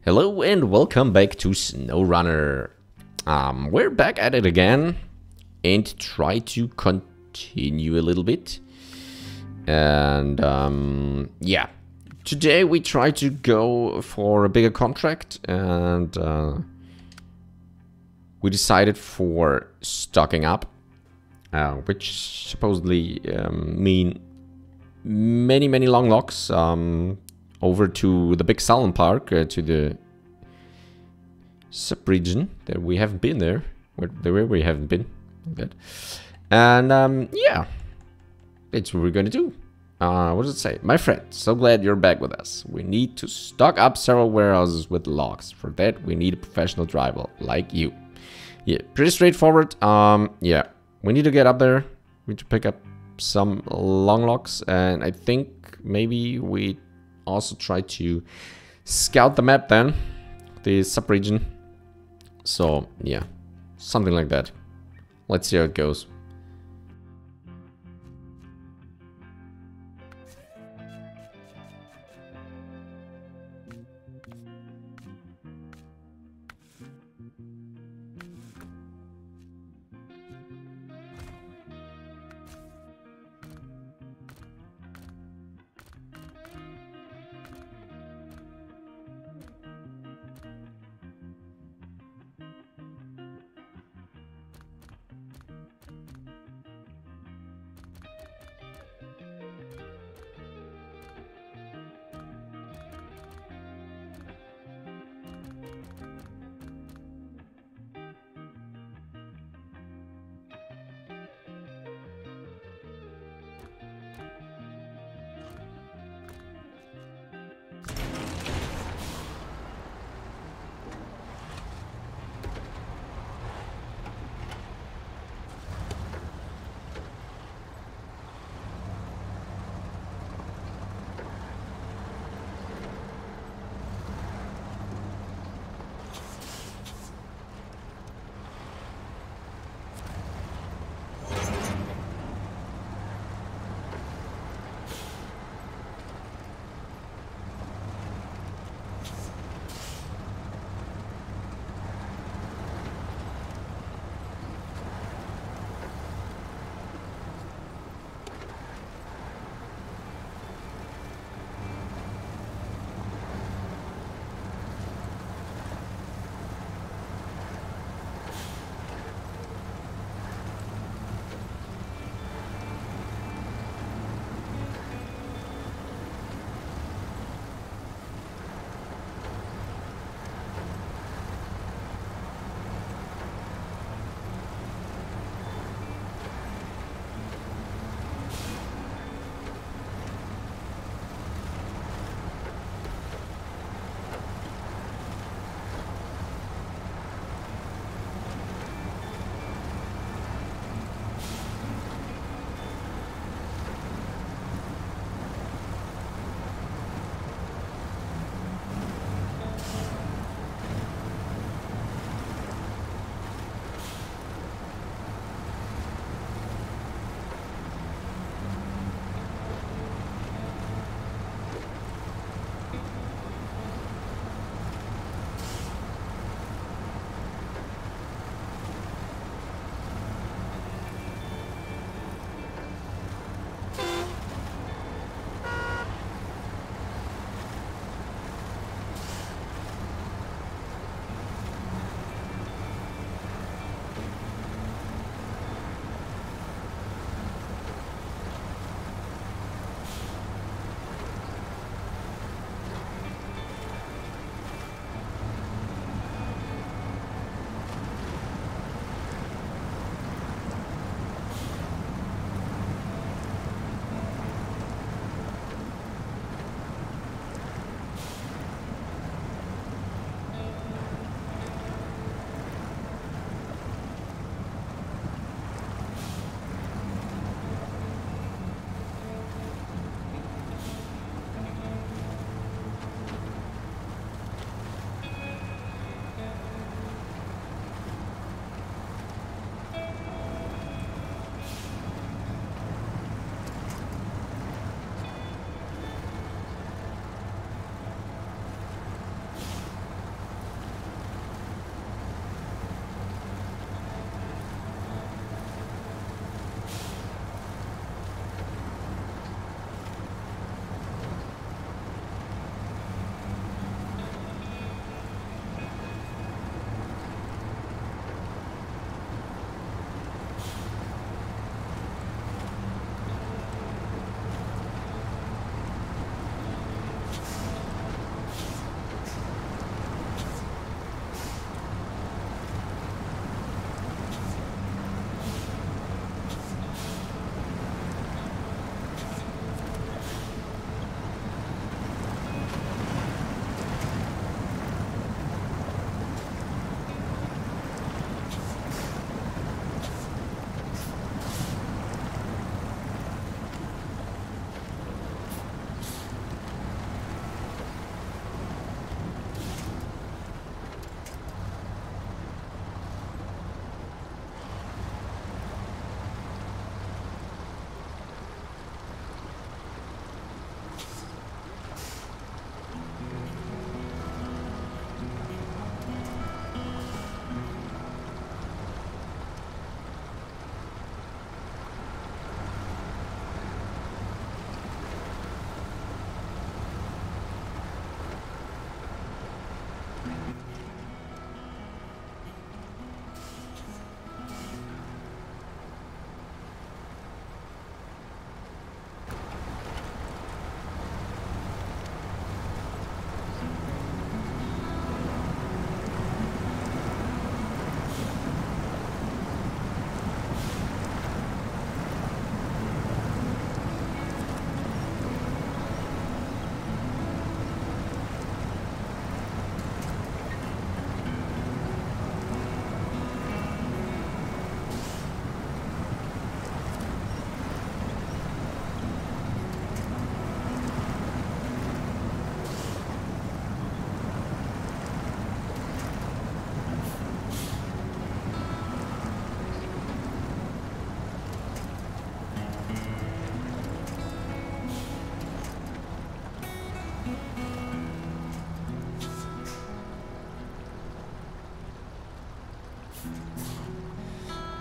Hello and welcome back to SnowRunner. We're back at it again and try to continue a little bit. And yeah, today we try to go for a bigger contract and we decided for stocking up, which supposedly mean many long locks over to the Big Salmon Park, to the sub-region that we haven't been there, where we haven't been, like that. And yeah, that's what we're gonna do. What does it say? My friend, so glad you're back with us. We need to stock up several warehouses with logs. For that, we need a professional driver like you. Yeah, pretty straightforward. Yeah, we need to get up there. We need to pick up some long logs, and I think maybe we also try to scout the map then, the sub-region. So yeah, something like that. Let's see how it goes.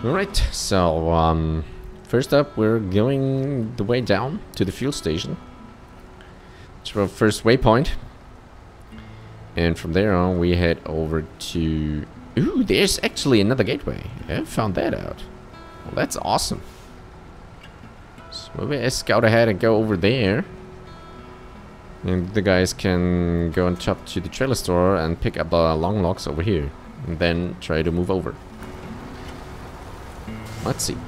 Alright, so first up we're going the way down to the fuel station. It's our first waypoint. And from there on we head over to... Ooh, there's actually another gateway. I found that out. Well, that's awesome. So maybe I scout ahead and go over there. And the guys can go and chop to the trailer store and pick up the long logs over here. And then try to move over. Let's see.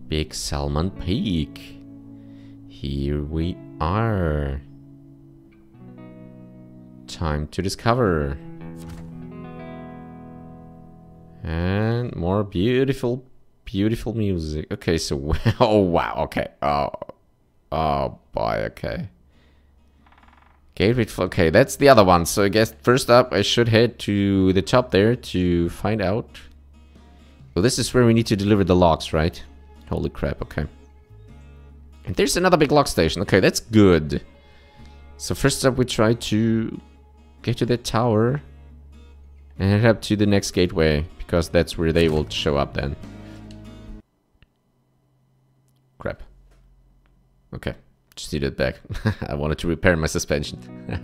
Big Salmon Peak. Here we are. Time to discover. And more beautiful, beautiful music. Okay, so oh wow, okay. Oh boy, okay. Gateway, okay, that's the other one. So I guess first up I should head to the top there to find out. Well, this is where we need to deliver the logs, right? Holy crap, okay. And there's another big log station. Okay, that's good. So first up we try to get to that tower and head up to the next gateway, because that's where they will show up then. Crap. Okay, just need it back. I wanted to repair my suspension.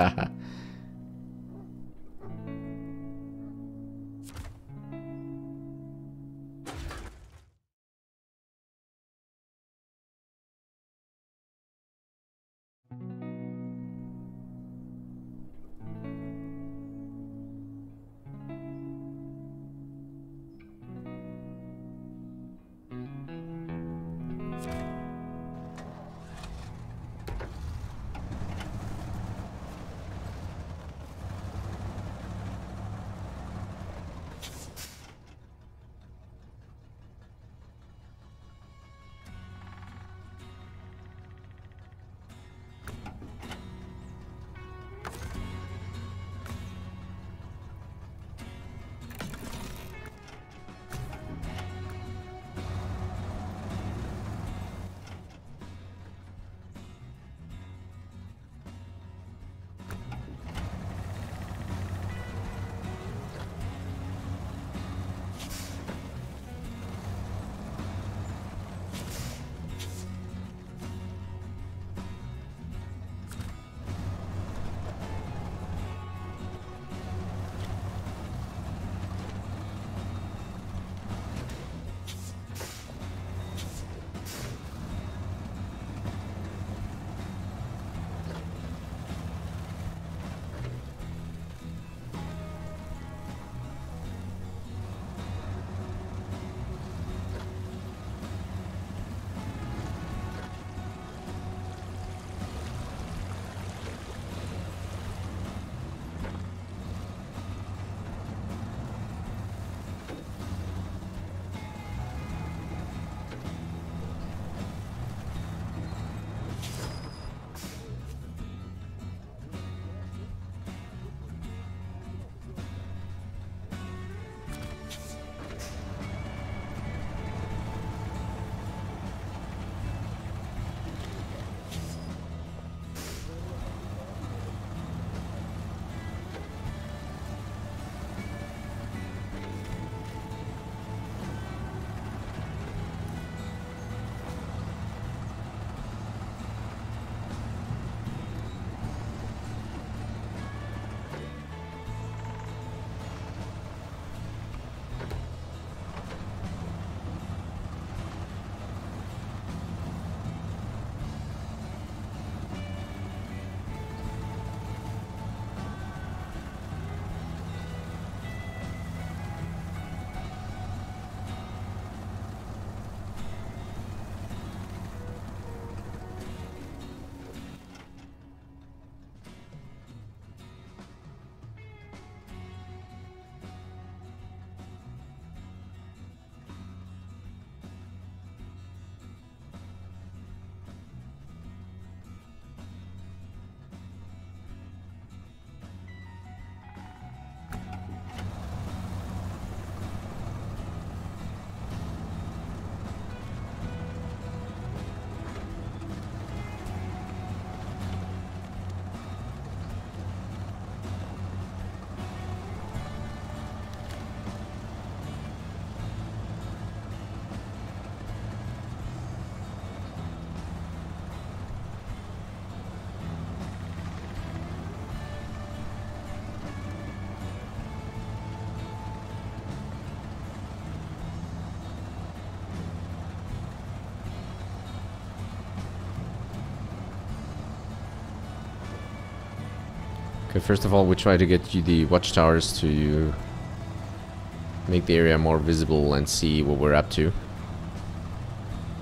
Okay, first of all, we try to get you the watchtowers to make the area more visible and see what we're up to.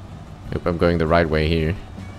Hope I'm going the right way here.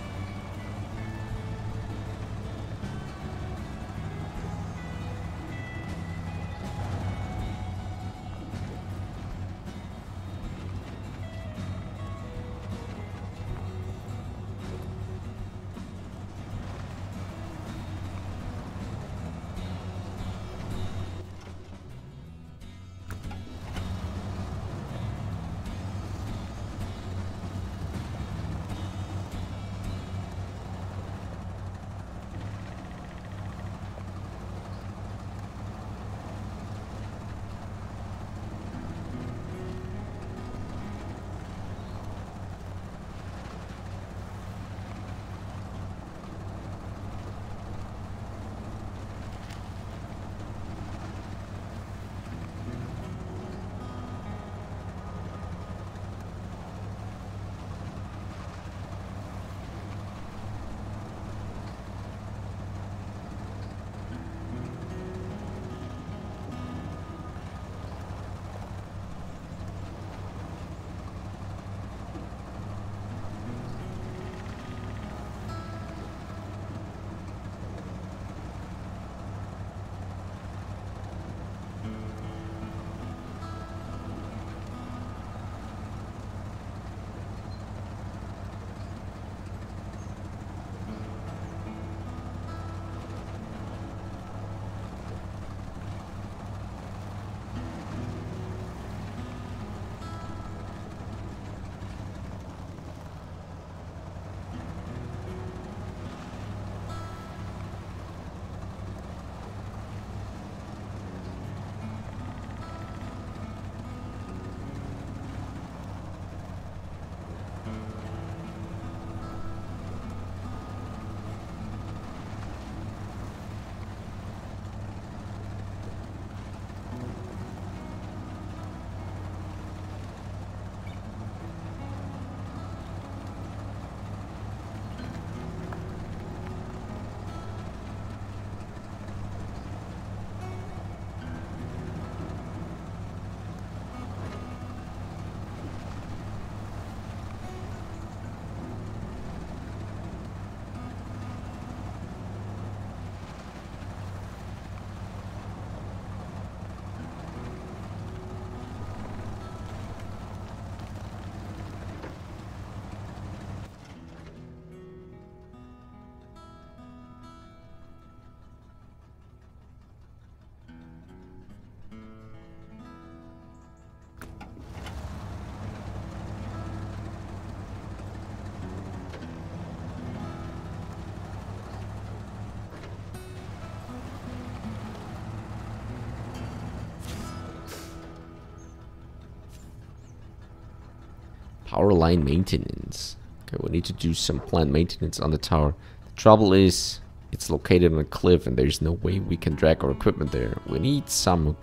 Power line maintenance. Okay, we need to do some planned maintenance on the tower. The trouble is, it's located on a cliff and there's no way we can drag our equipment there. We need someone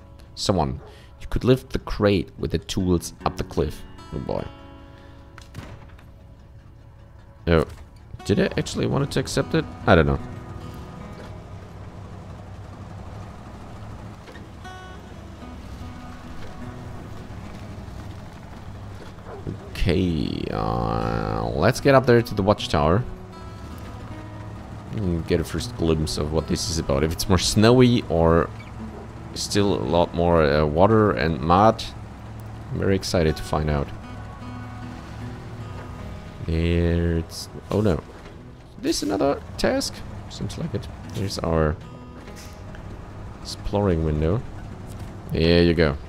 who could lift the crate with the tools up the cliff. Oh boy. Oh, did I actually want to accept it? I don't know. Okay, let's get up there to the watchtower and get a first glimpse of what this is about. If it's more snowy or still a lot more water and mud, I'm very excited to find out. There's... oh no. Is this another task? Seems like it. Here's our exploring window. There you go.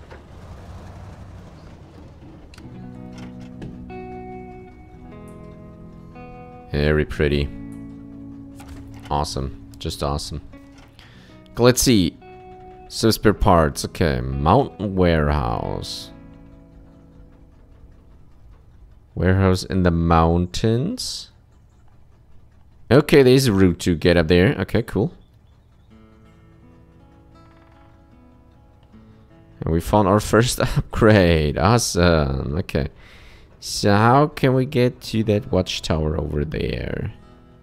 Very pretty. Awesome. Just awesome. Okay, let's see. So spare parts. Okay. Mountain warehouse. Warehouse in the mountains. Okay, there's a route to get up there. Okay, cool. And we found our first upgrade. Awesome. Okay. So how can we get to that watchtower over there?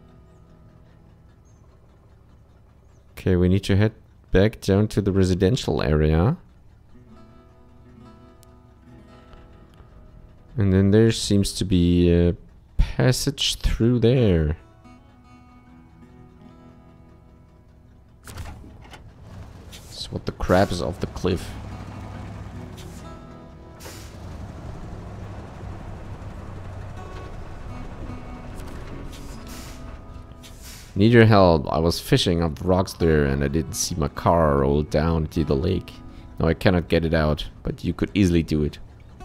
Okay, we need to head back down to the residential area. And then there seems to be a passage through there. So what the crap is off the cliff? Need your help. I was fishing up rocks there and I didn't see my car roll down into the lake. No, I cannot get it out, but you could easily do it.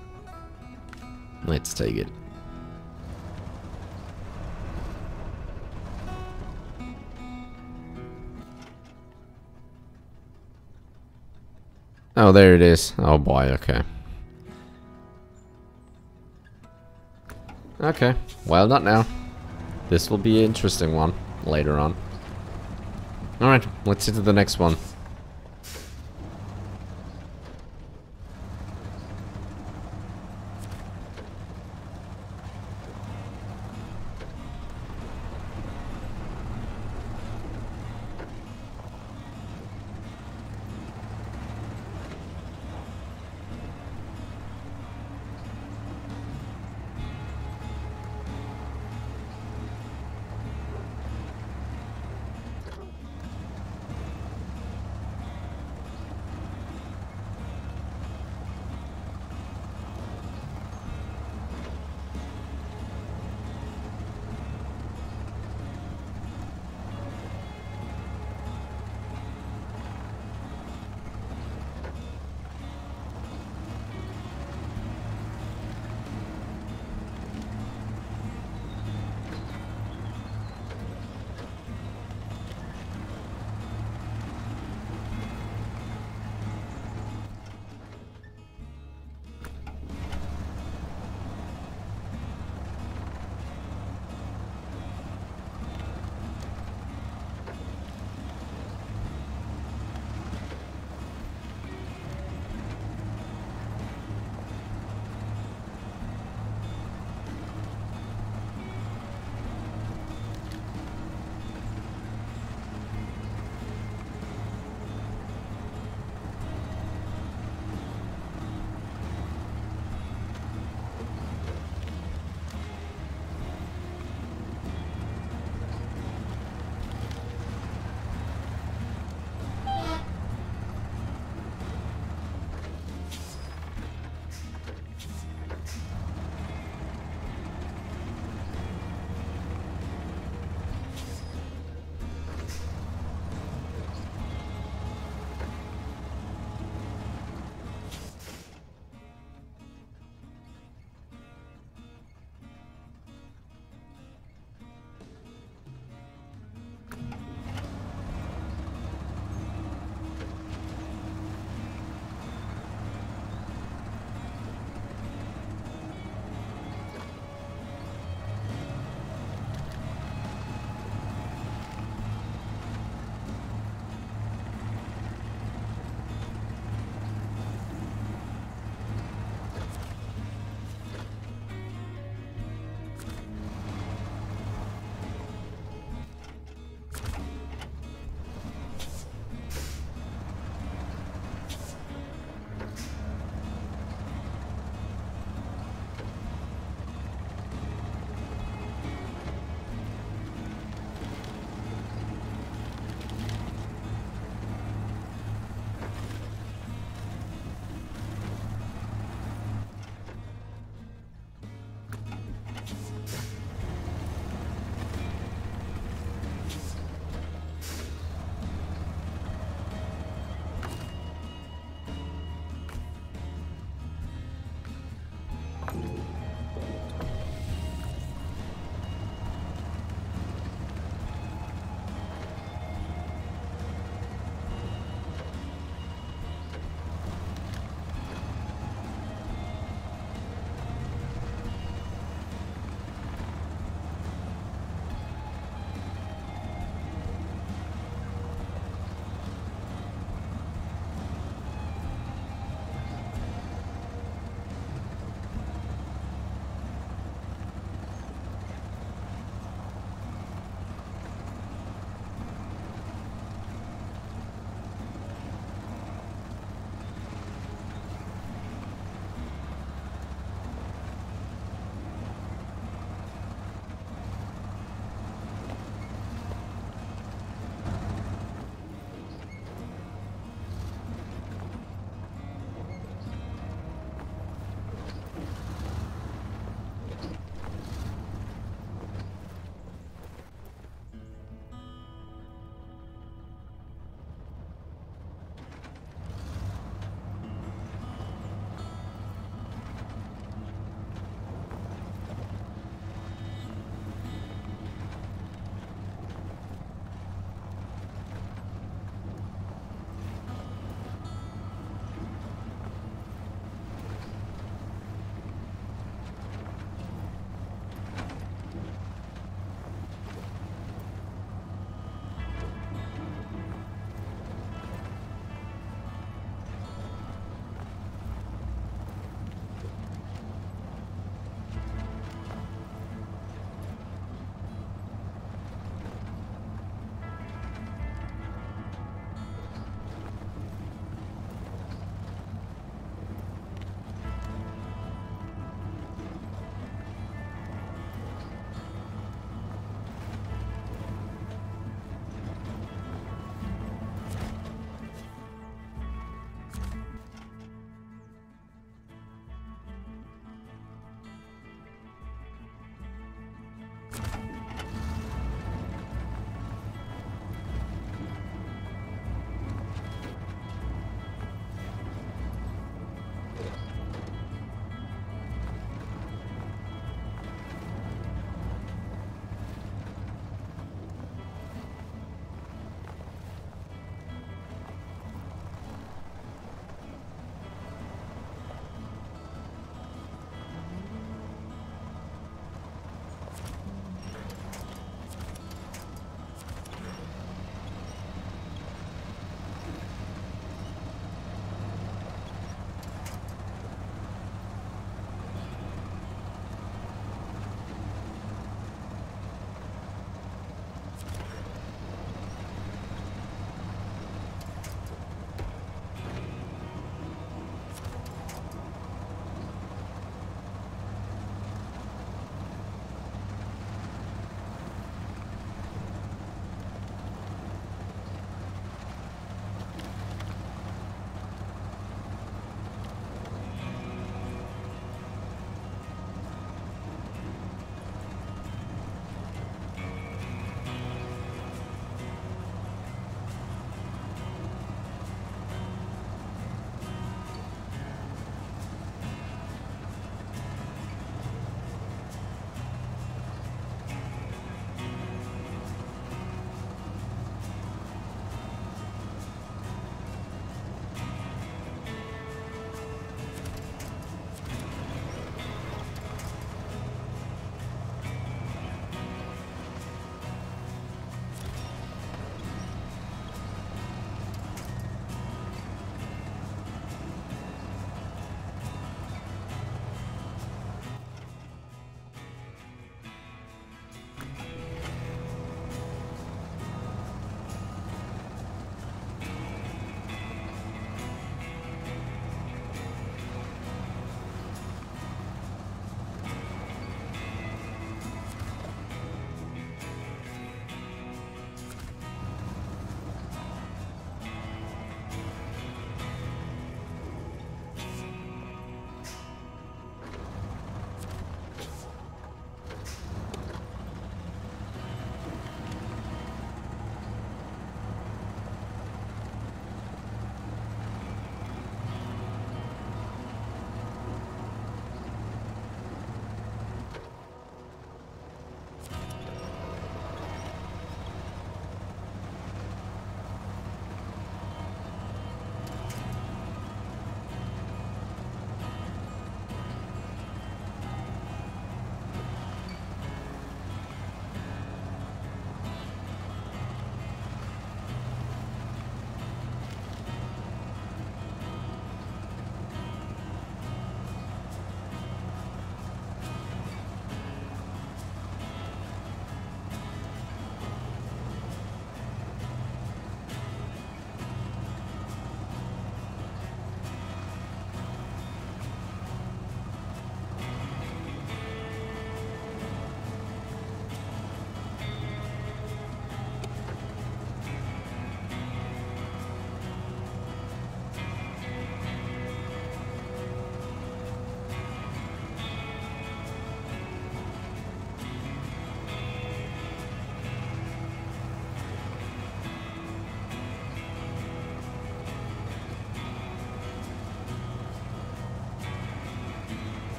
Let's take it. Oh, there it is. Oh boy, okay. Okay, well, not now. This will be an interesting one later on. Alright, let's see to the next one.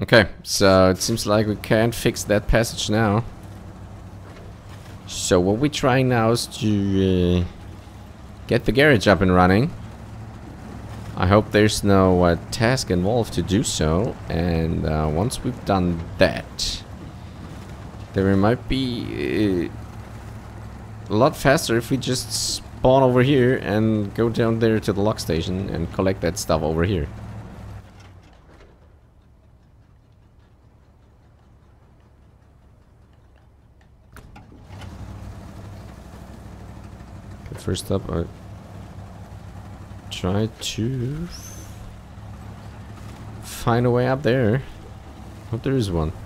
Okay, so it seems like we can't fix that passage now. So what we're trying now is to get the garage up and running. I hope there's no task involved to do so. And once we've done that, there might be a lot faster if we just spawn over here and go down there to the lock station and collect that stuff over here. First up, I try to find a way up there. Hope there is one.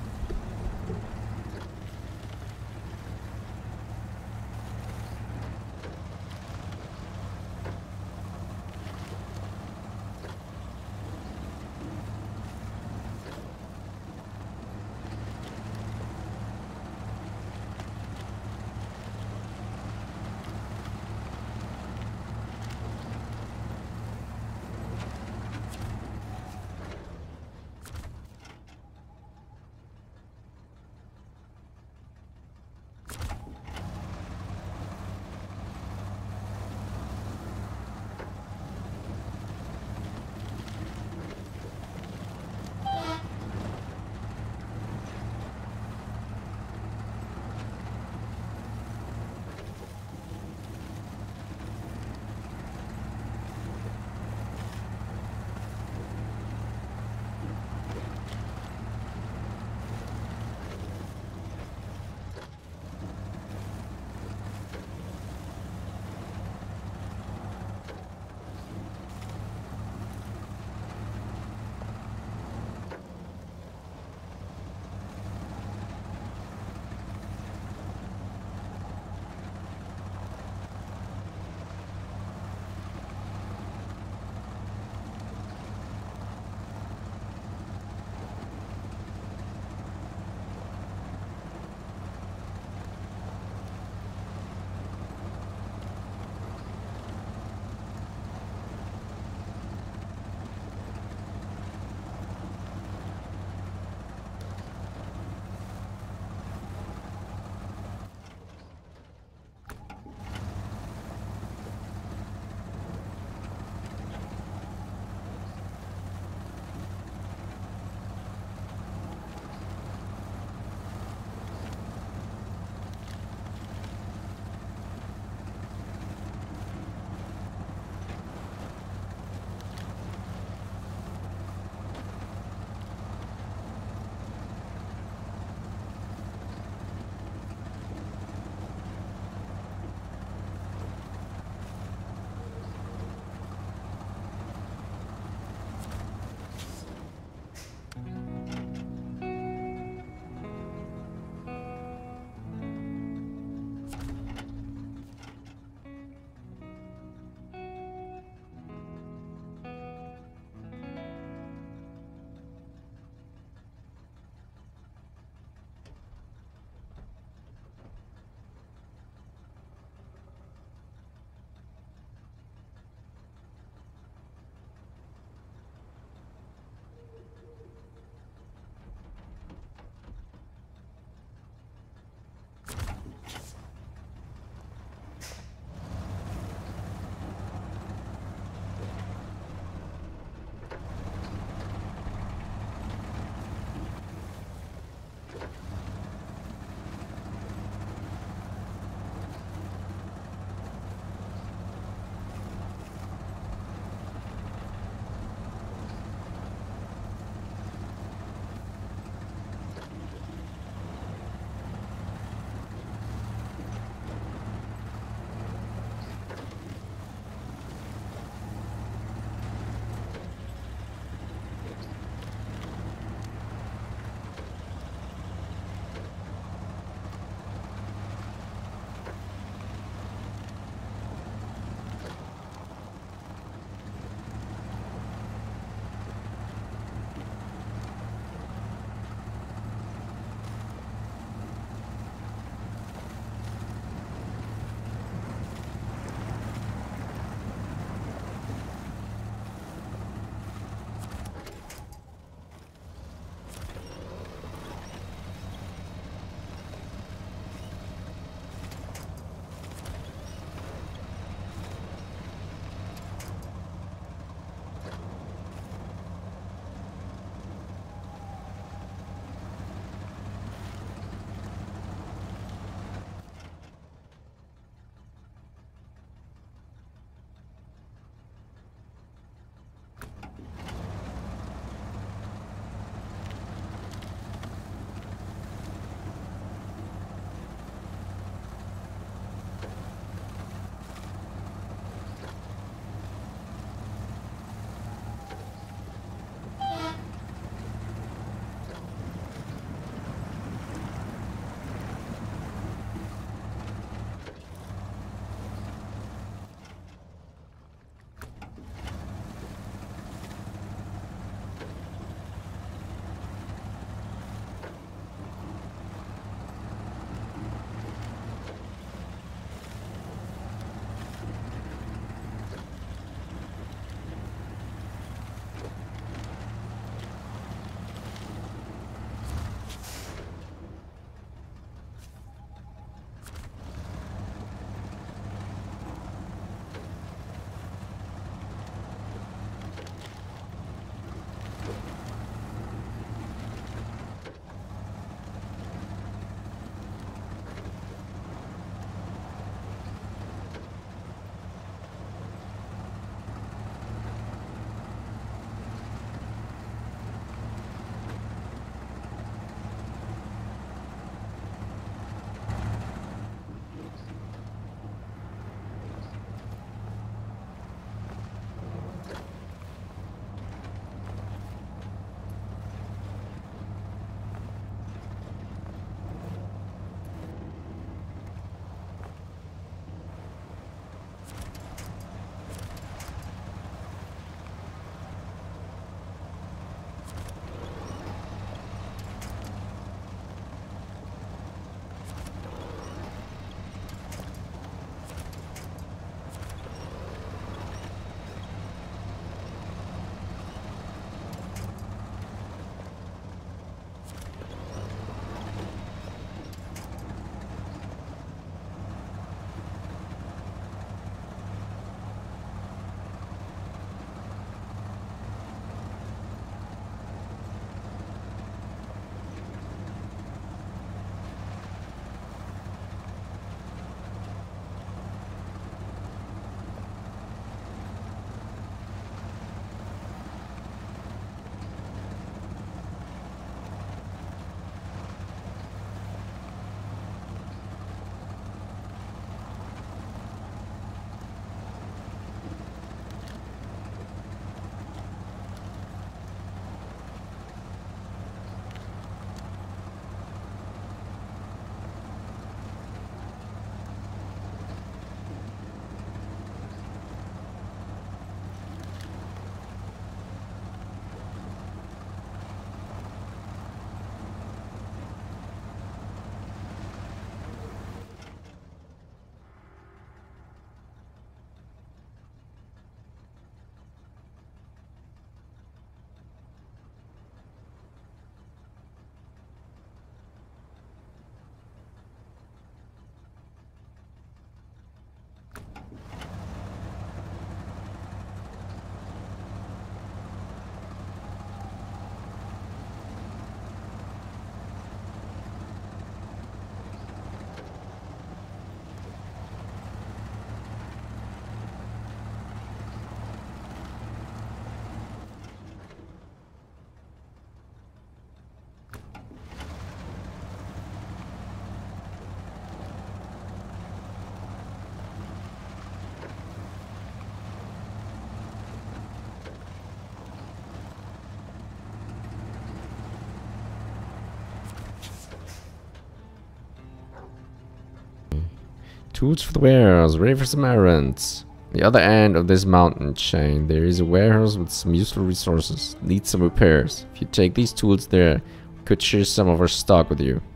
Tools for the warehouse, ready for some errands. The other end of this mountain chain, there is a warehouse with some useful resources. Needs some repairs. If you take these tools there, we could share some of our stock with you.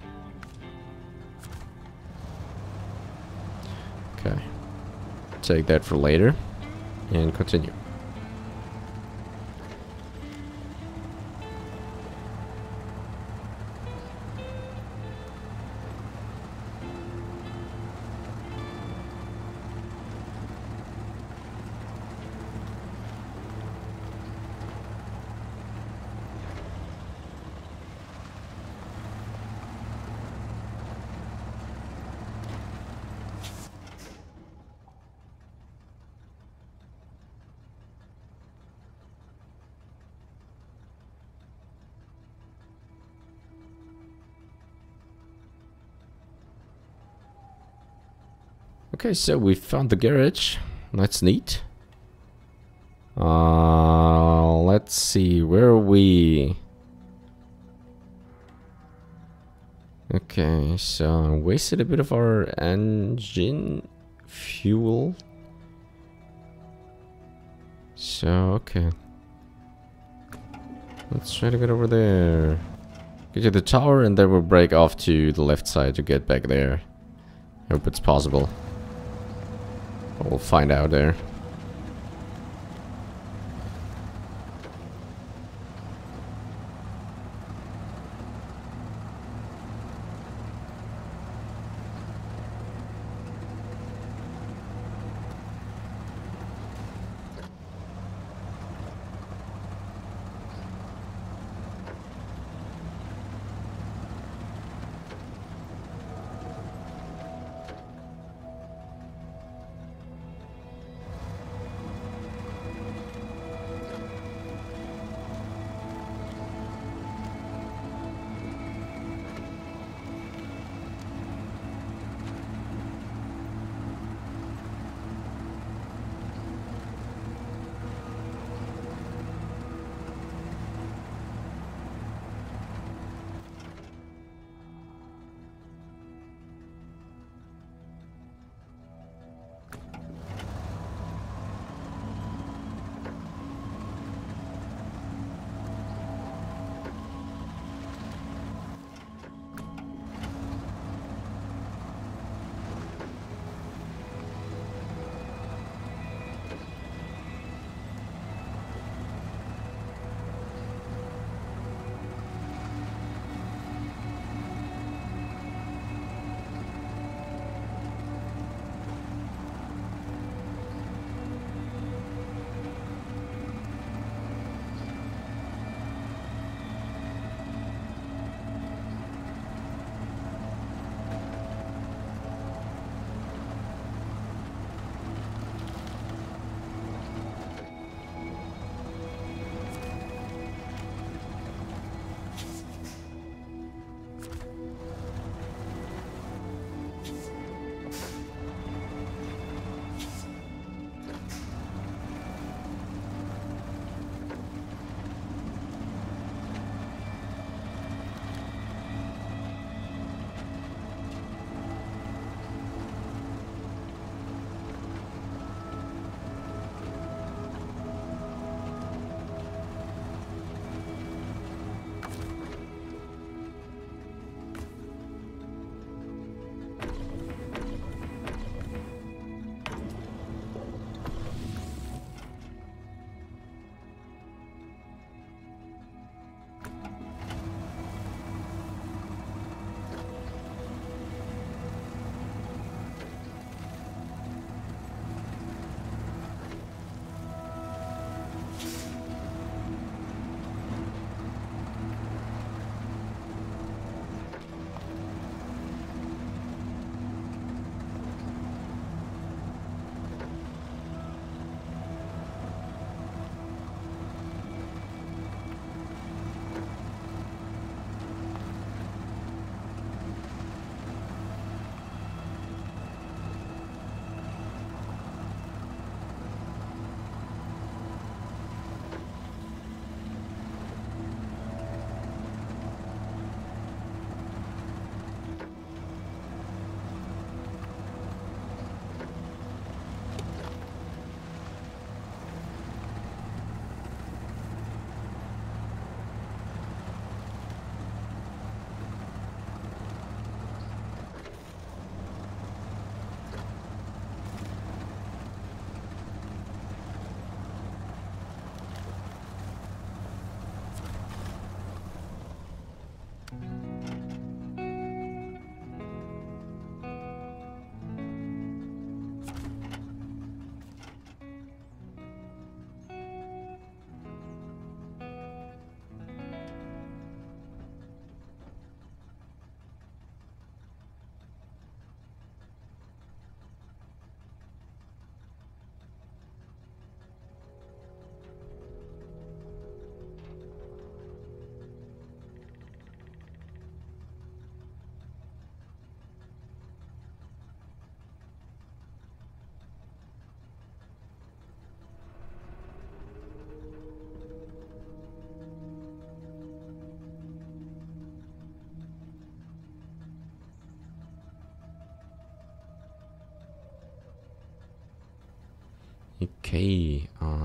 Okay. Take that for later. And continue. Okay, so we found the garage. That's neat. Let's see, where are we? Okay, so wasted a bit of our engine fuel. So, okay. Let's try to get over there. Get to the tower and then we'll break off to the left side to get back there. Hope it's possible. We'll find out there. Okay.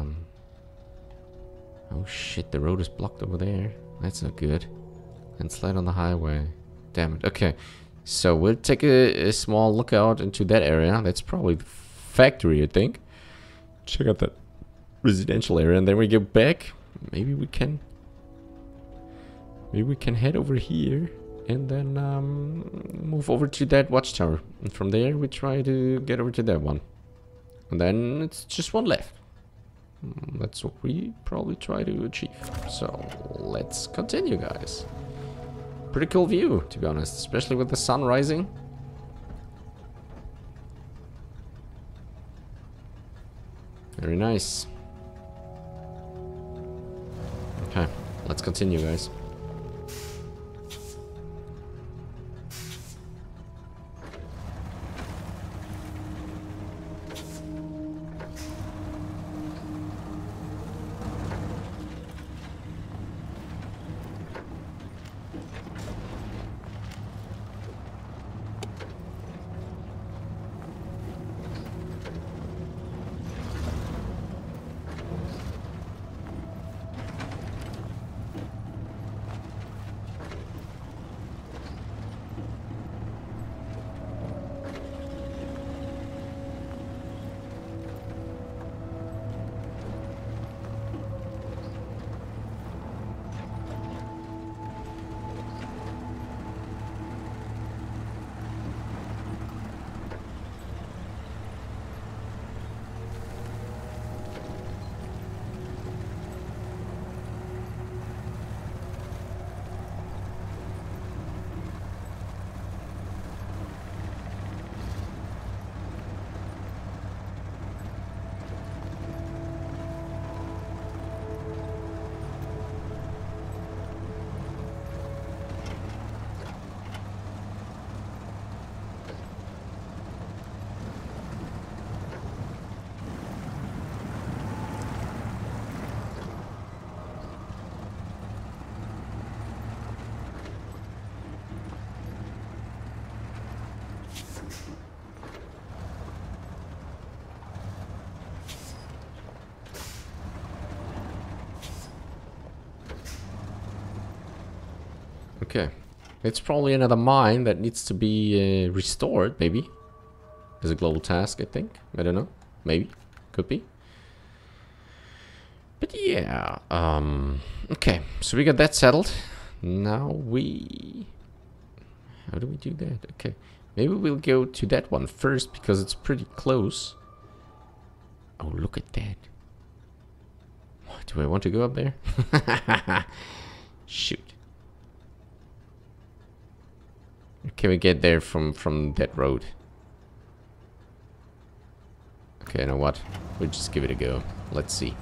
Oh shit, the road is blocked over there. That's not good. And slide on the highway. Damn it. Okay. So we'll take a small look out into that area. That's probably the factory, I think. Check out that residential area, and then we get back. Maybe we can head over here and then move over to that watchtower. And from there we try to get over to that one. And then it's just one left. That's what we probably try to achieve. So let's continue, guys. Pretty cool view, to be honest, especially with the sun rising. Very nice. Okay, let's continue, guys. Okay. It's probably another mine that needs to be restored, maybe. As a global task, I think. I don't know. Maybe. Could be. But yeah. Okay. So we got that settled. Now we... How do we do that? Okay. Maybe we'll go to that one first because it's pretty close. Oh, look at that. Do I want to go up there? Shoot. Can we get there from that road? Okay, you know what? We'll just give it a go. Let's see.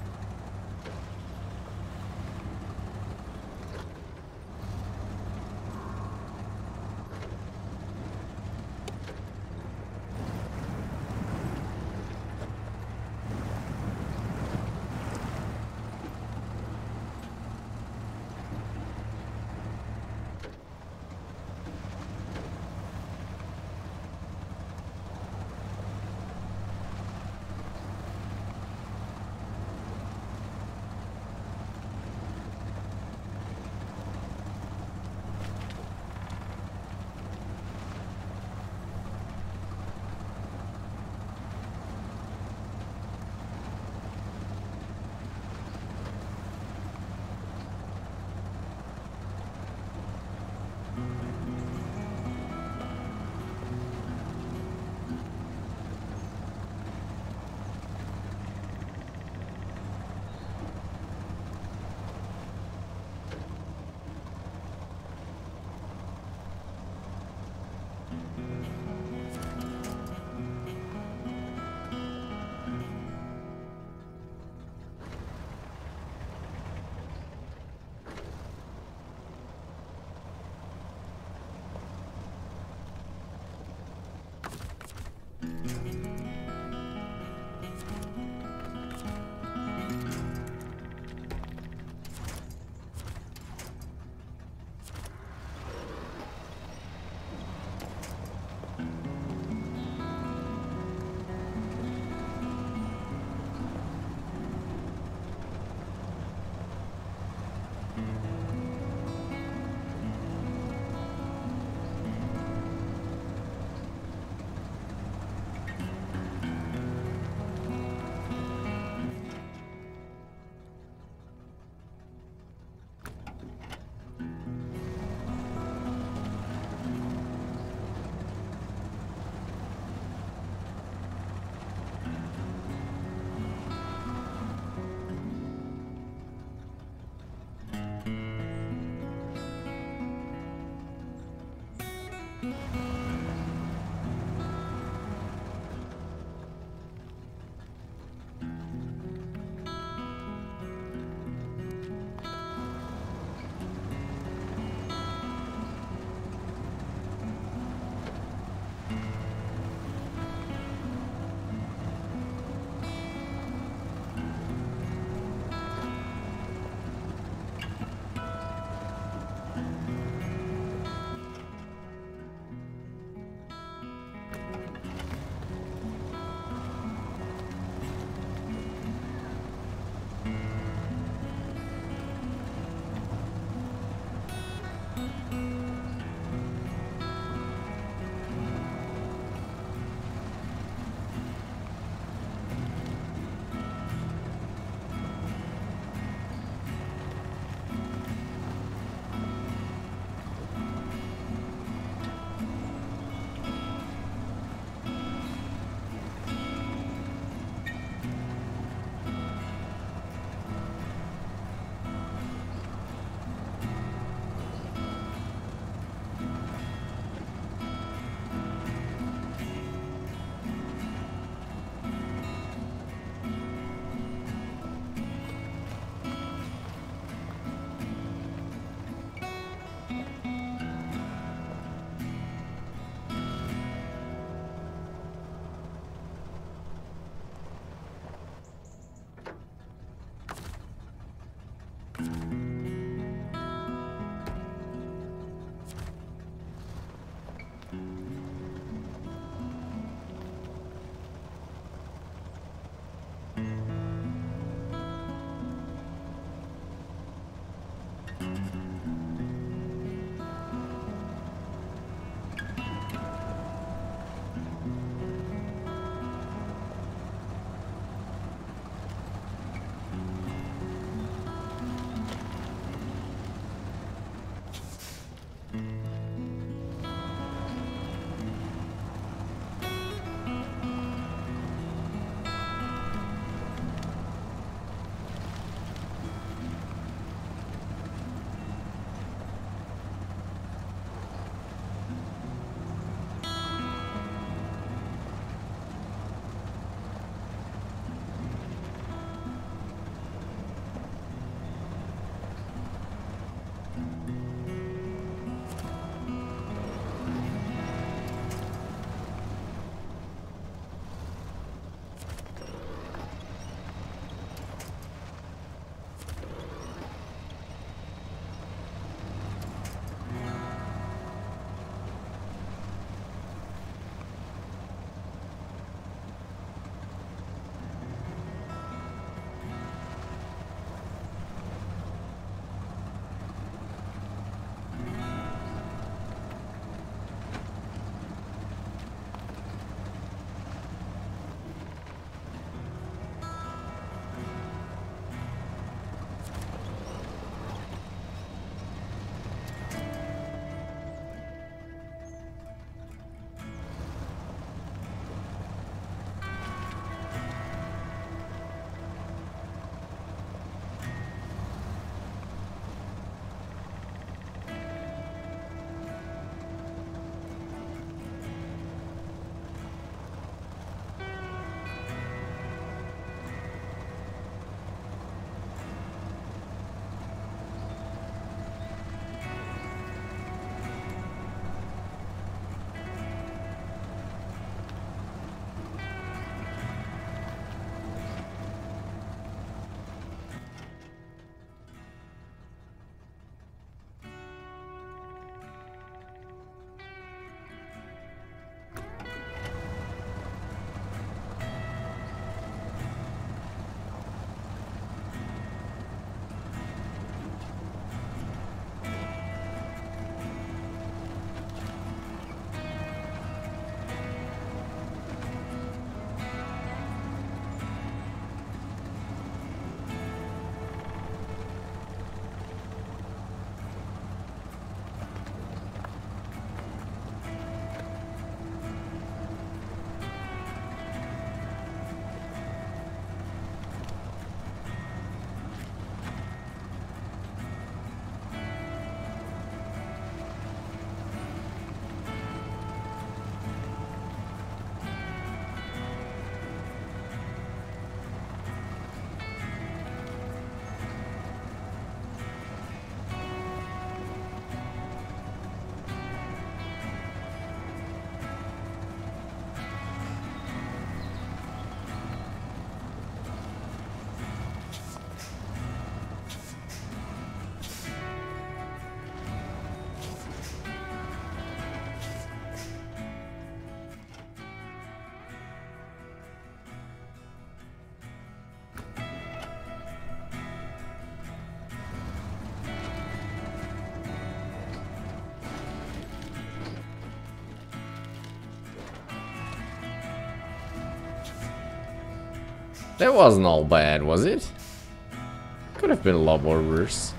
That wasn't all bad, was it? Could have been a lot more worse.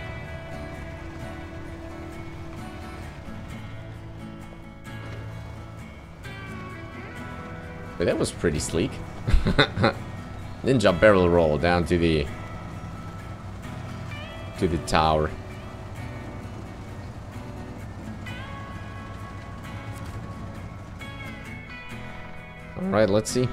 But that was pretty sleek. Ninja barrel roll down to the tower. All right, let's see.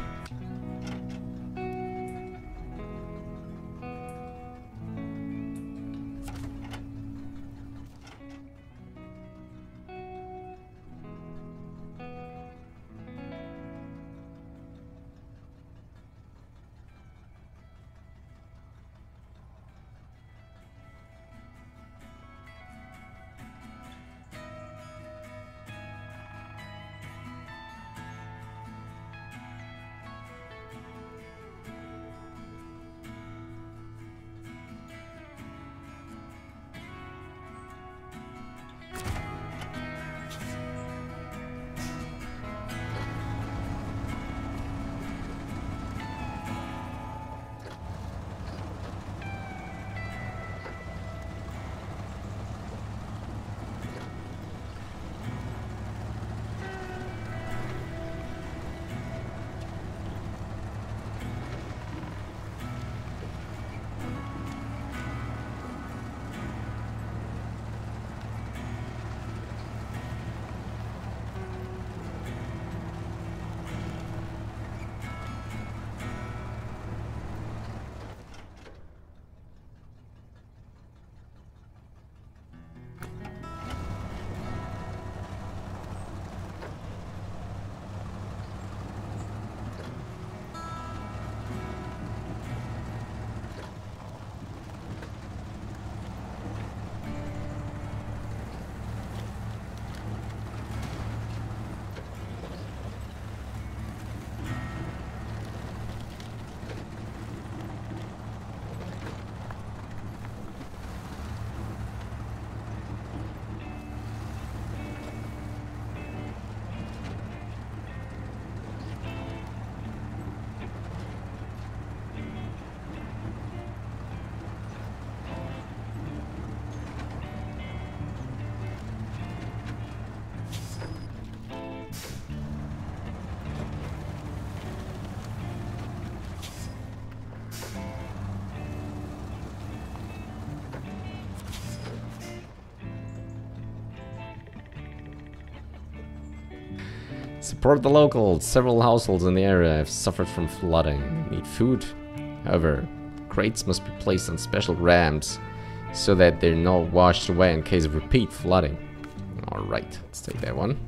Support the locals. Several households in the area have suffered from flooding and need food. However, crates must be placed on special ramps so that they're not washed away in case of repeat flooding. Alright, let's take that one.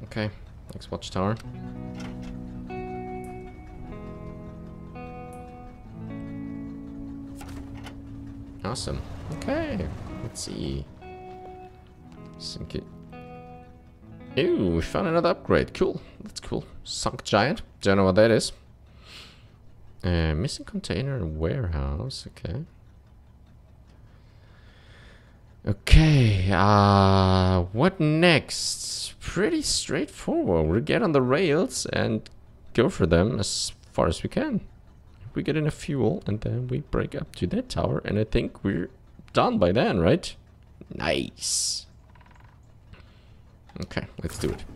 Okay, next watchtower. Awesome. Okay, let's see. Sink it. Ew, we found another upgrade. Cool. That's cool. Sunk giant. Don't know what that is. Missing container and warehouse. Okay. Okay. What next? Pretty straightforward. We'll get on the rails and go for them as far as we can. We get enough fuel and then we break up to that tower, and I think we're done by then, right? Nice. Okay, let's do it.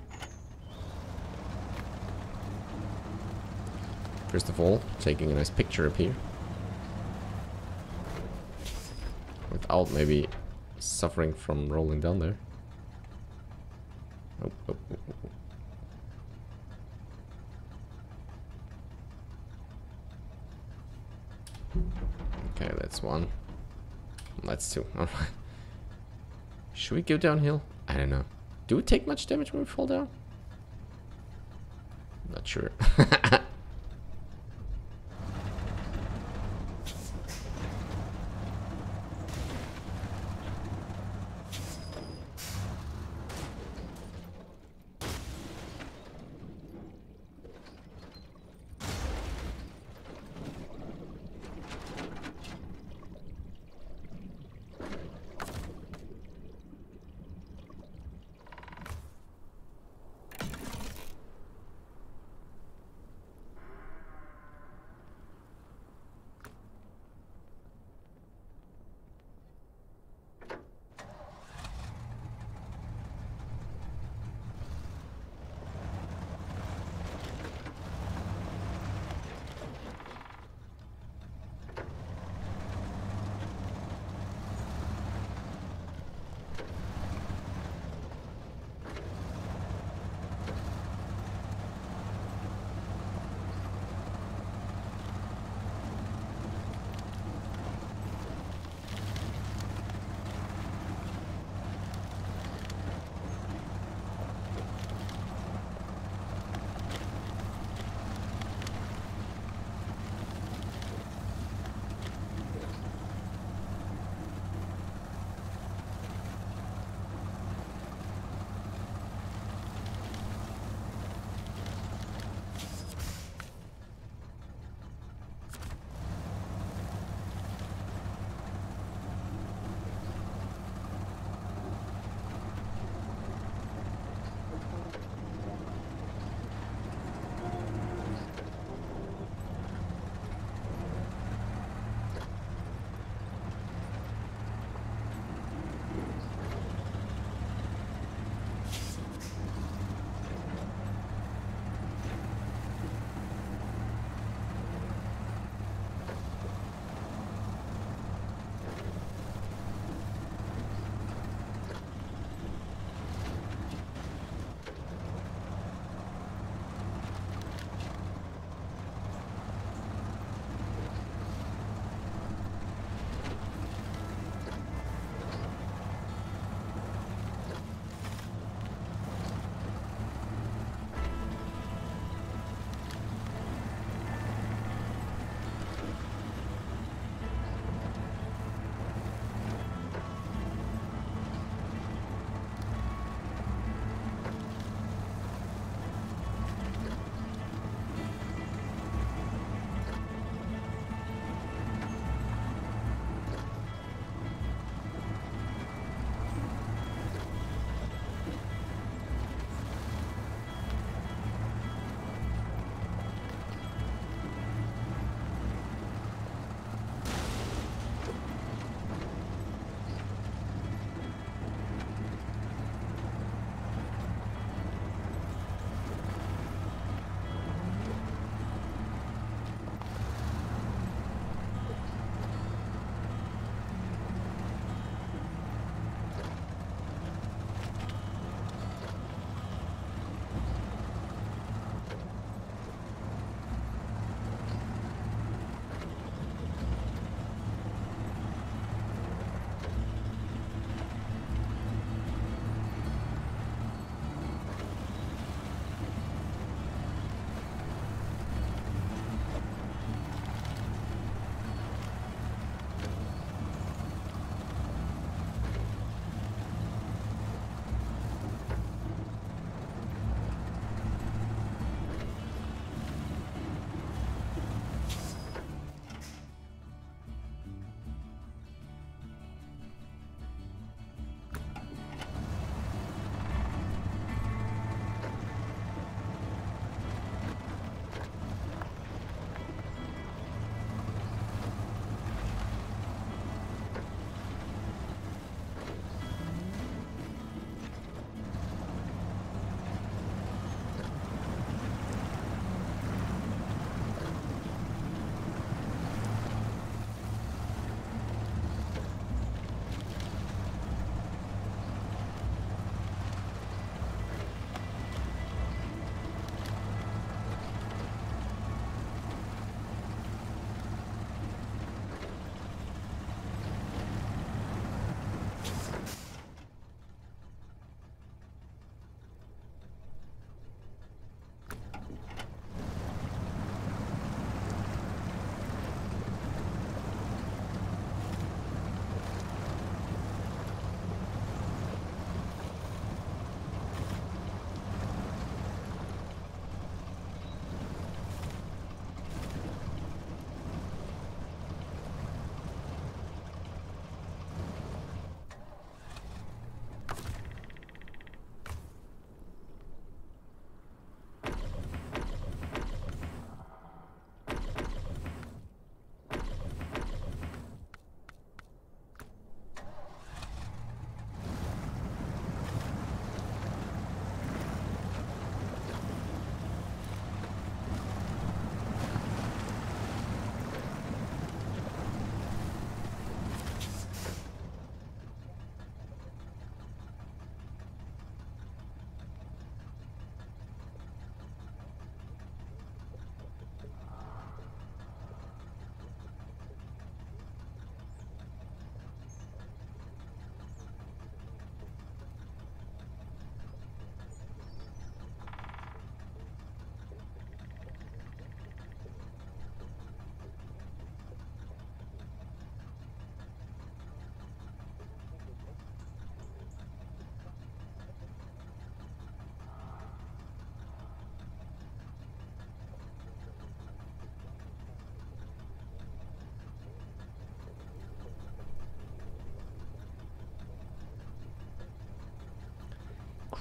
First of all, taking a nice picture up here. Without maybe suffering from rolling down there. Oh, oh, oh, oh. Okay, that's one. That's two. Alright. Should we go downhill? I don't know. Do we take much damage when we fall down? Not sure.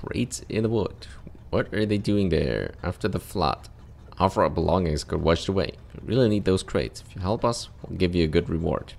crates in the wood. What are they doing there after the flood? Half our belongings got washed away. We really need those crates. If you help us, we'll give you a good reward.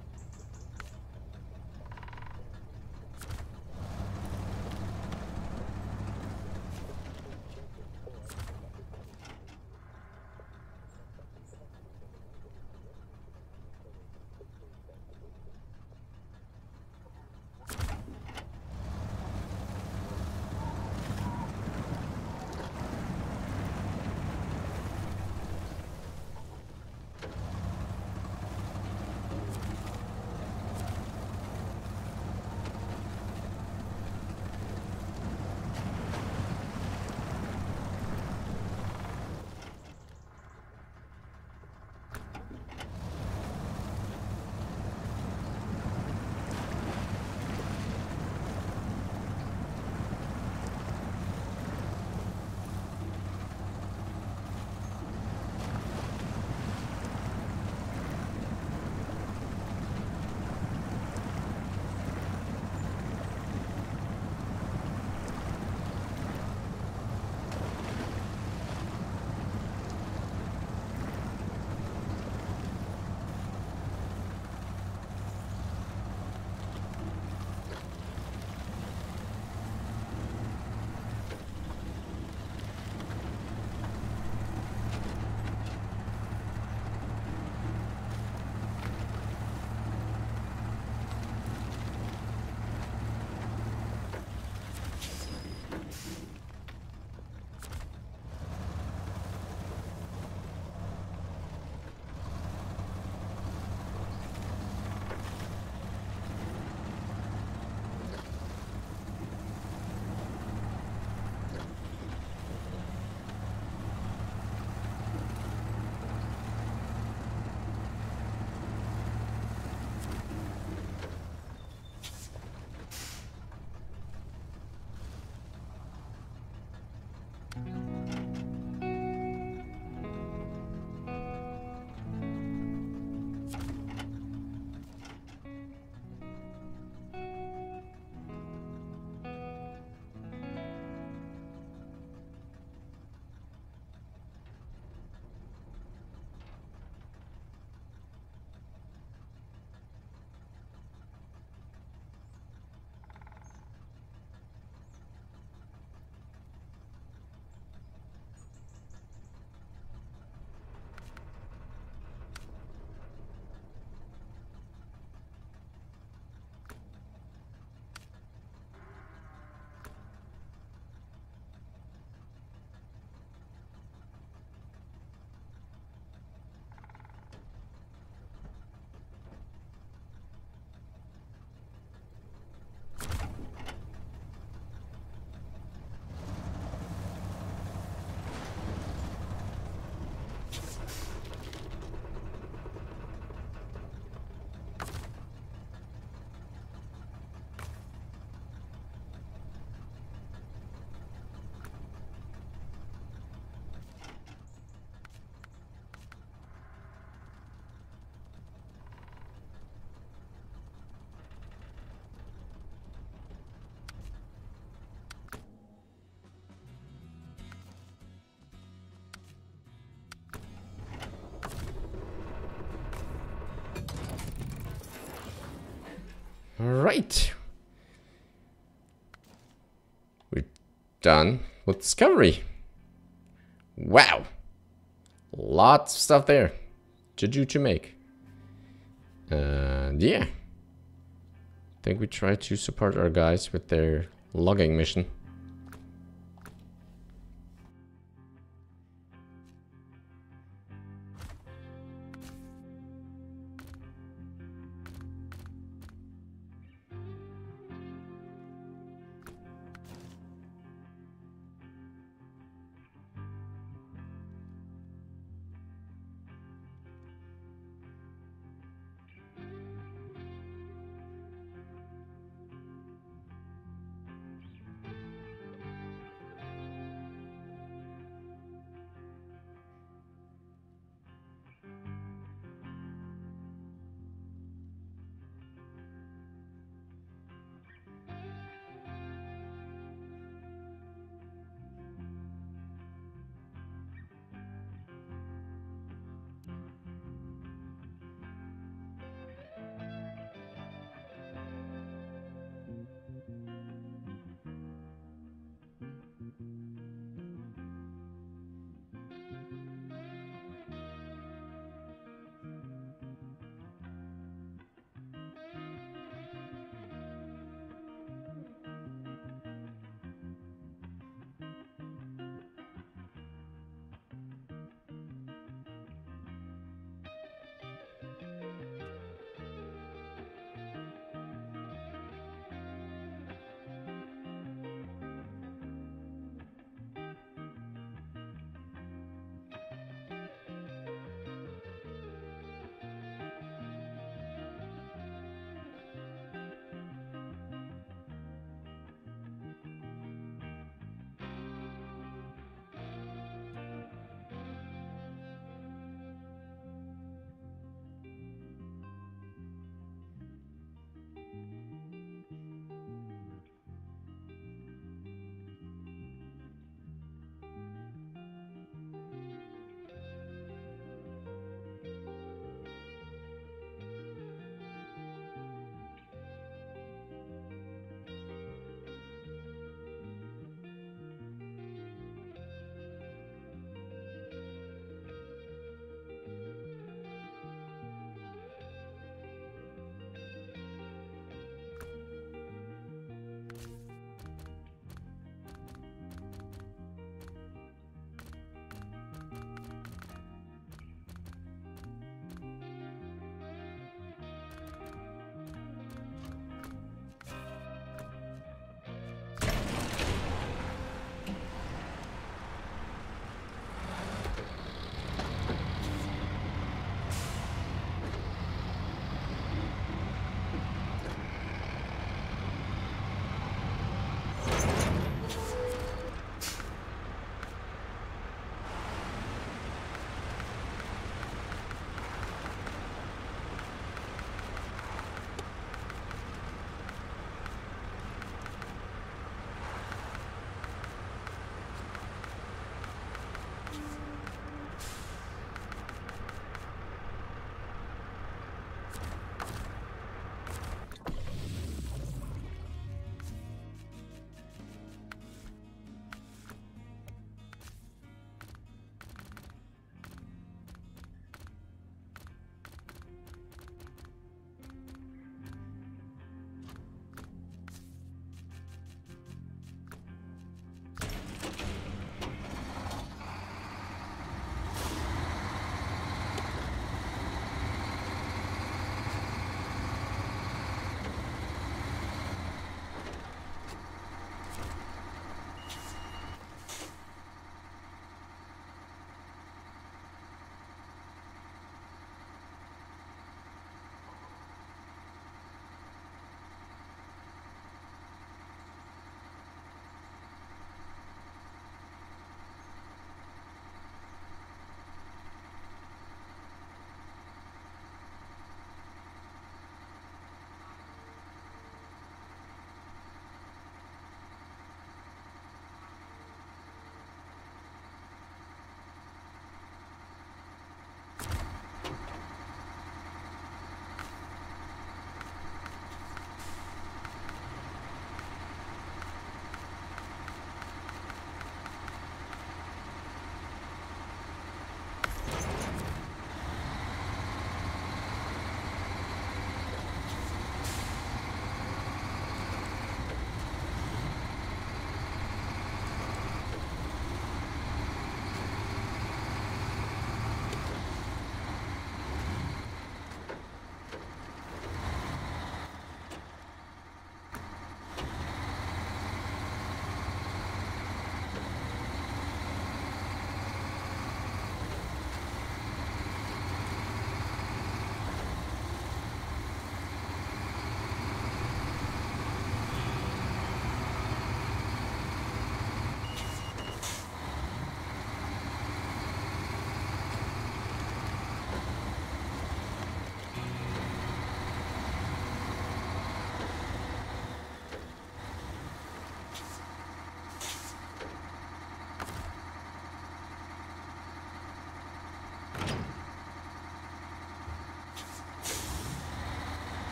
Alright. We're done with discovery. Wow. Lots of stuff there to do to make. And yeah. I think we try to support our guys with their logging mission.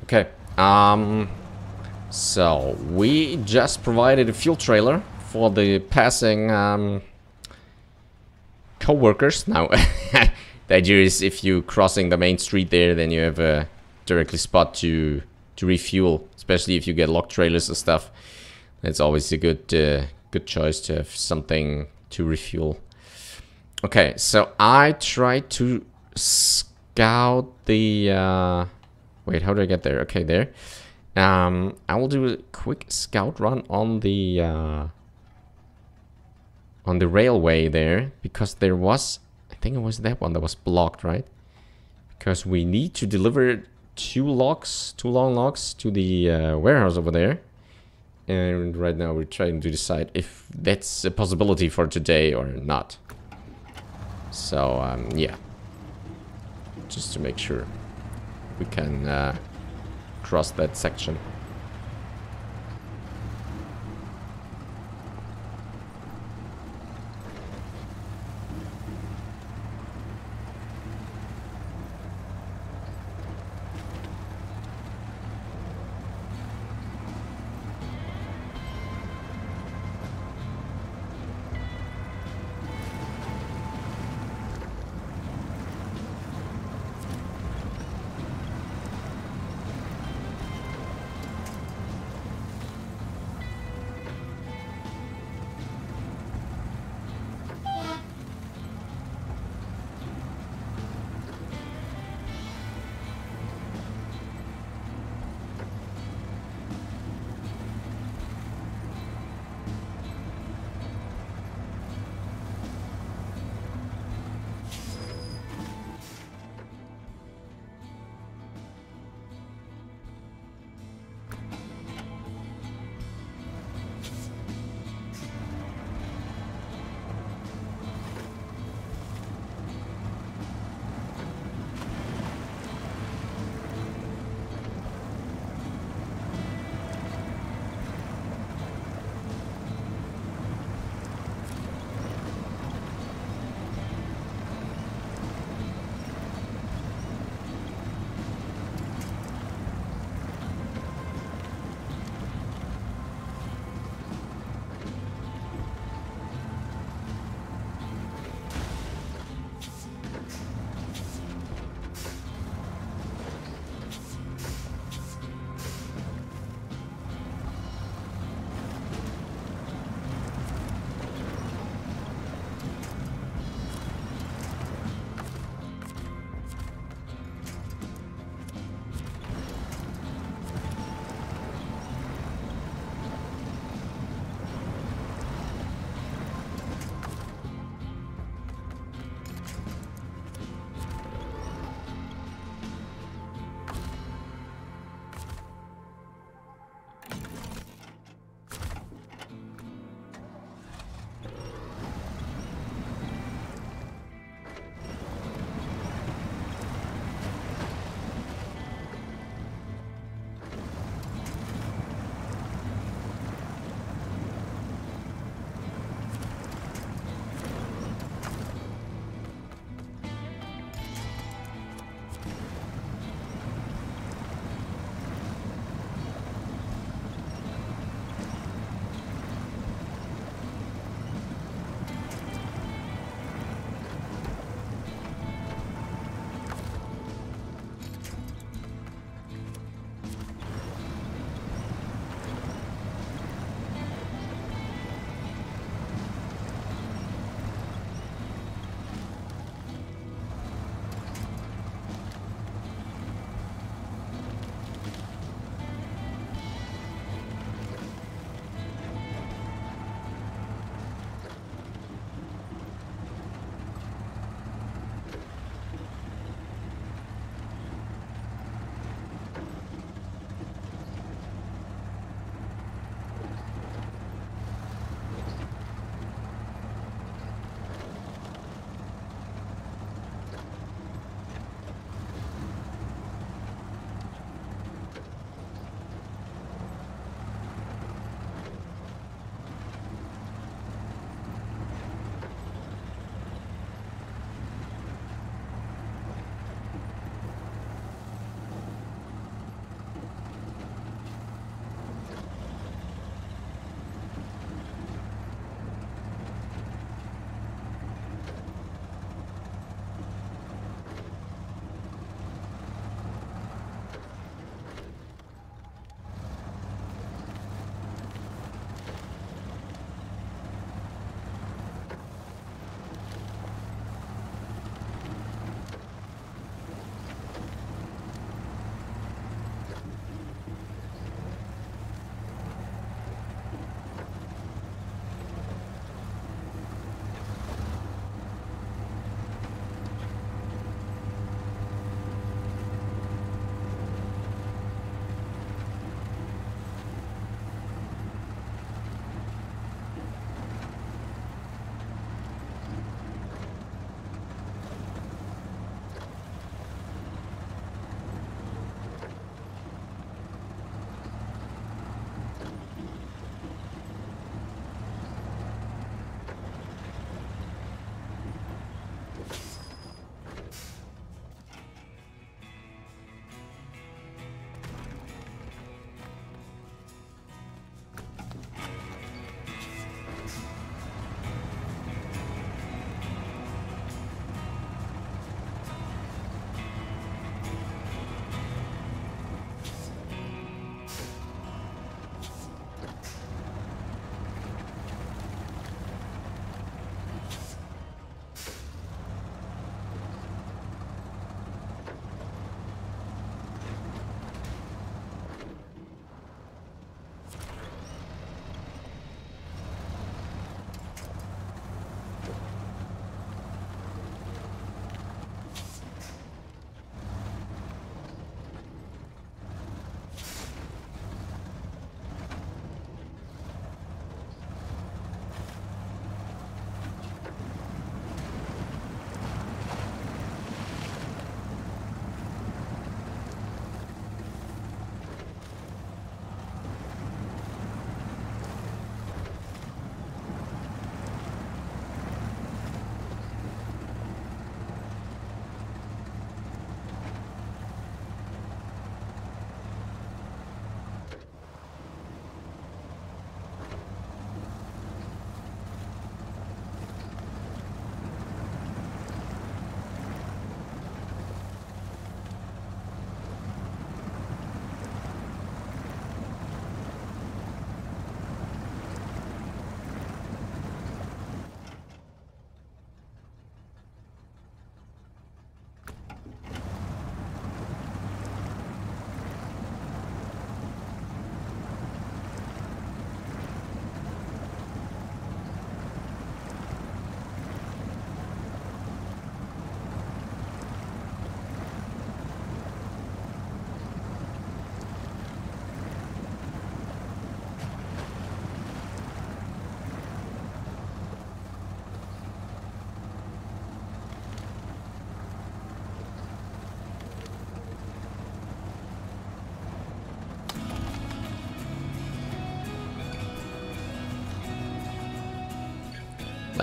Okay. So we just provided a fuel trailer for the passing co-workers. Now, the idea is if you crossing the main street there, then you have a directly spot to refuel, especially if you get locked trailers and stuff. It's always a good choice to have something to refuel. Okay, so I tried to scout the wait, how do I get there? Okay, there. I will do a quick scout run on the railway there, because there was, I think it was that one that was blocked, right? Because we need to deliver two long logs to the warehouse over there. And right now we're trying to decide if that's a possibility for today or not. So, yeah. Just to make sure we can cross that section.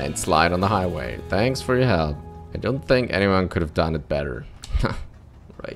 Landslide on the highway. Thanks for your help. I don't think anyone could have done it better. Right.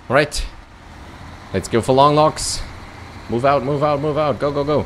Alright. Let's go for long locks. Move out, move out, move out. Go, go, go.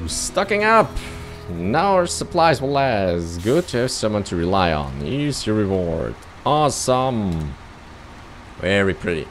stocking up. Now our supplies will last. Good to have someone to rely on. Here's your reward. Awesome. Very pretty.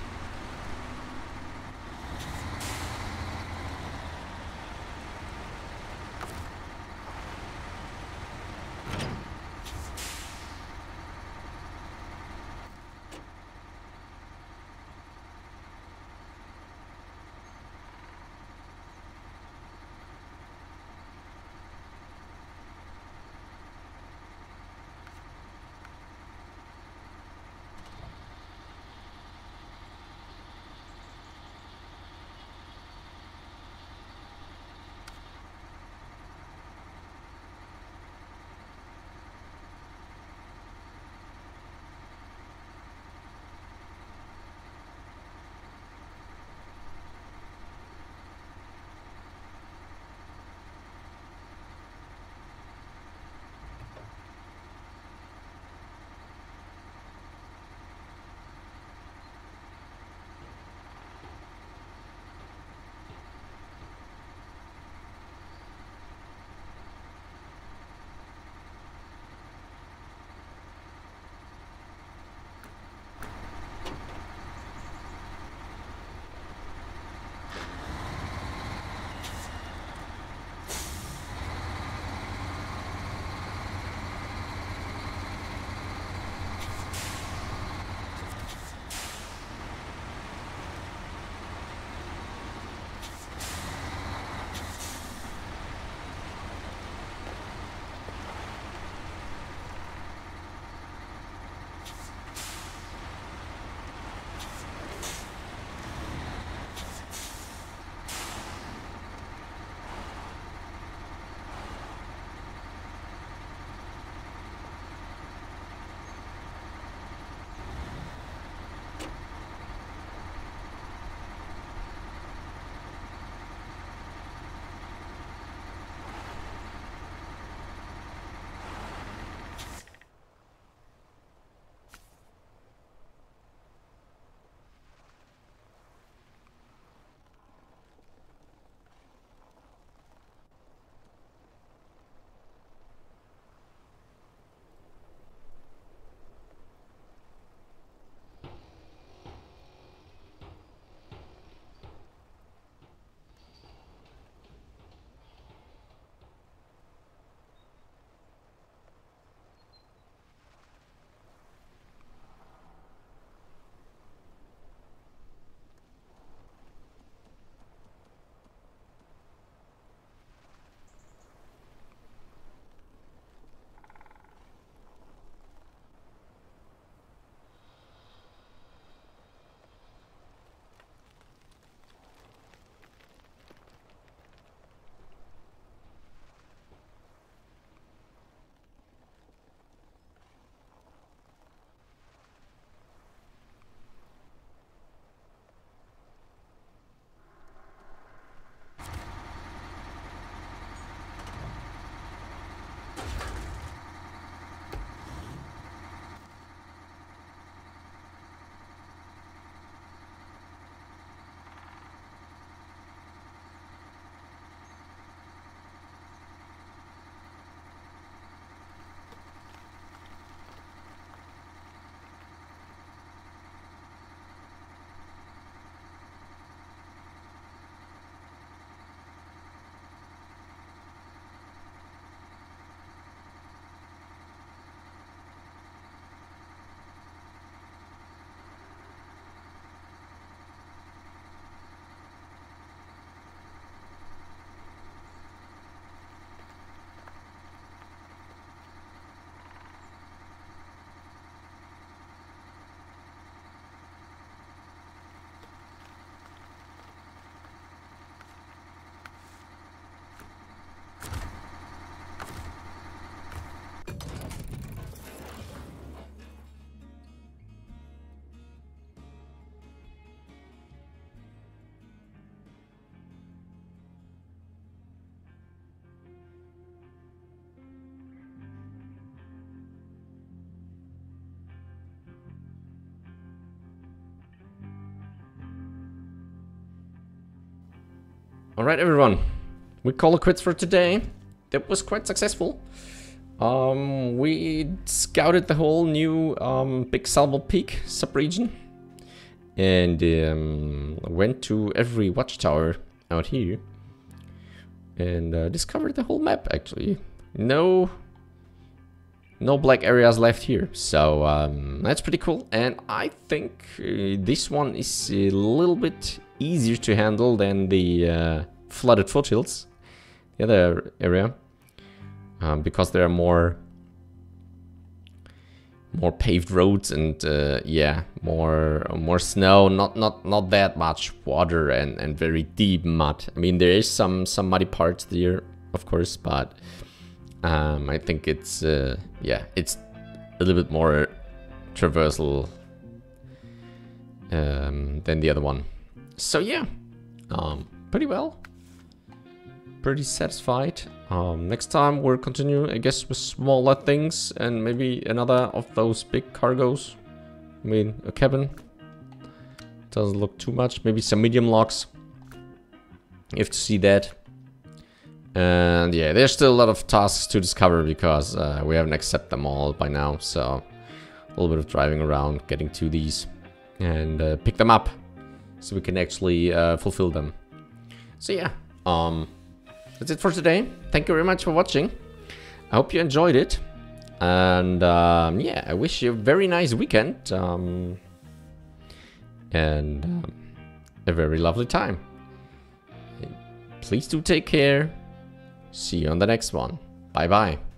Alright everyone, we call it quits for today. That was quite successful. We scouted the whole new Big Salmon Peak subregion. And went to every watchtower out here. And discovered the whole map, actually. No black areas left here. So that's pretty cool. And I think this one is a little bit easier to handle than the flooded foothills. The other area. Because there are more paved roads and yeah, more snow, not that much water and very deep mud. I mean, there is some muddy parts there, of course, but I think it's yeah, it's a little bit more traversal than the other one. So yeah, pretty well. Pretty satisfied. Next time we'll continue, I guess, with smaller things and maybe another of those big cargos. I mean, a cabin. Doesn't look too much. Maybe some medium logs. You have to see that. And yeah, there's still a lot of tasks to discover because we haven't accepted them all by now. So a little bit of driving around, getting to these and pick them up so we can actually fulfill them. So yeah, that's it for today. Thank you very much for watching. I hope you enjoyed it. And yeah, I wish you a very nice weekend. And a very lovely time. Please do take care. See you on the next one. Bye bye.